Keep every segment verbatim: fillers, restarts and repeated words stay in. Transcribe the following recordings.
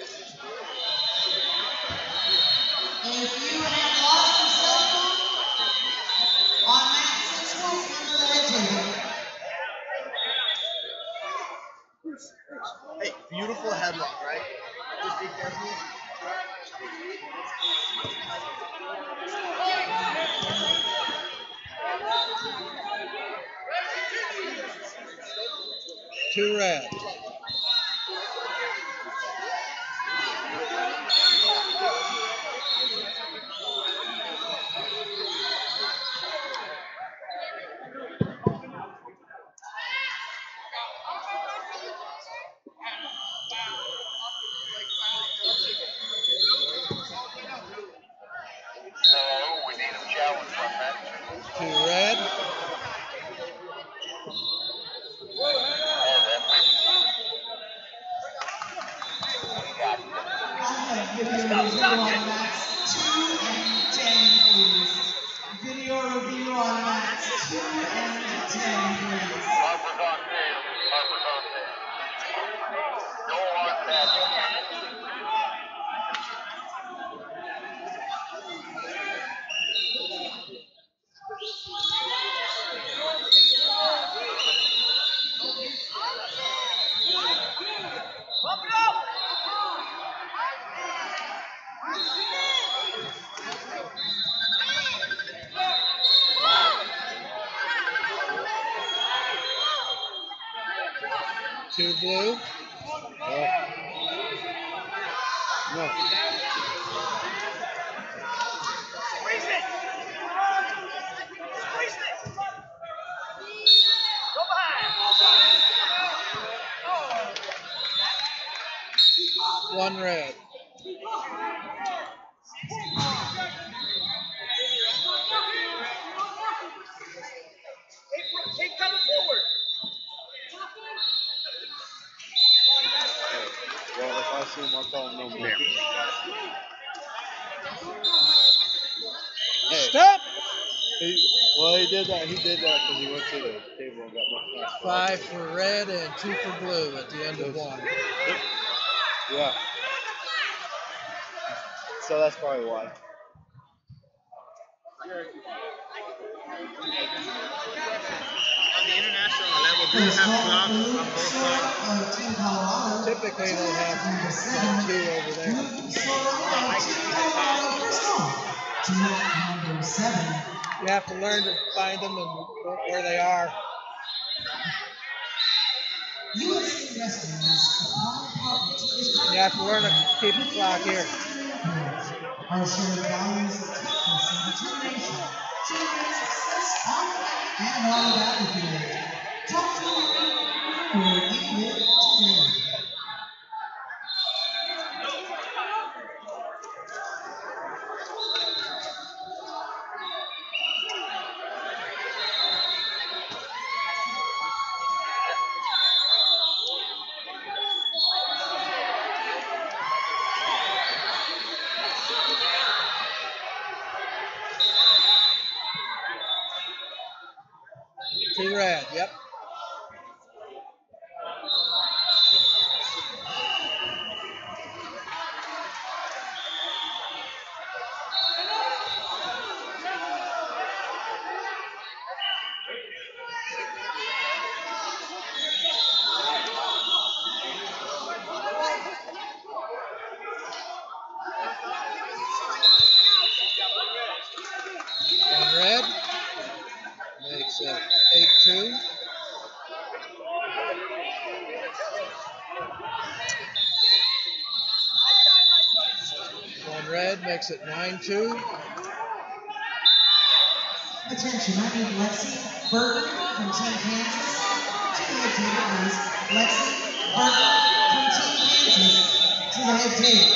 If you have lost your cell phone, on mat six, please come to the head table. Hey, beautiful headlock, right? Just be careful. Two red. No, we need a challenge on that. Two red. Video review on mats two and ten, please. Video review on mats two and ten, please. Harper's on field. Harper's on field. No hard pass. Two blue. Oh. No. Squeeze it. Squeeze it. Go behind. One red. Keep coming forward. Well, if I see him, I'll call him no more. Hey. Stop! He, well, he did that. He did that because he went to the table and got my fast. Five for red and two for blue at the end of one. Yeah. So that's probably why. On the international level, do you have gloves on both sides? Typically, they'll have two over there. You have to learn to find them and where they are. You have to learn to keep the clock here. Our shared values of toughness and determination generate success on and on the battlefield. Talk to me where you live today. Two red, yep. One red. Makes it eight two. One red makes it nine two. Attention, I need Lexi Burger from Team Kansas. To the head table, please. Lexi Burger from Team Kansas. To the head table.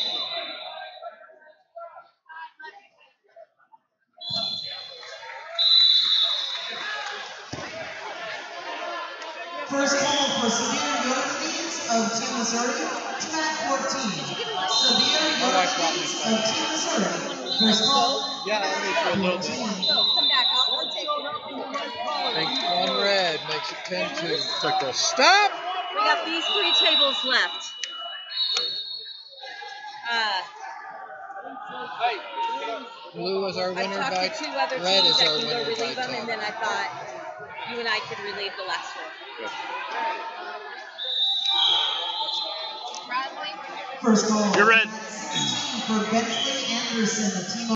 First call for severe yoga needs of Team Missouri to mat fourteen. Severe yoga needs of Team Missouri. First call. Yeah, only for a little bit. Come back up. We'll take over. Make one red makes it ten two. Took a stop. We got these three tables left. Uh, Blue was our I winner talked by to two other red teams is that our can go winner by relieve them, and then I ten. thought you and I could relieve the last one. First call. You're red. sixteen for Bentley Anderson, the team.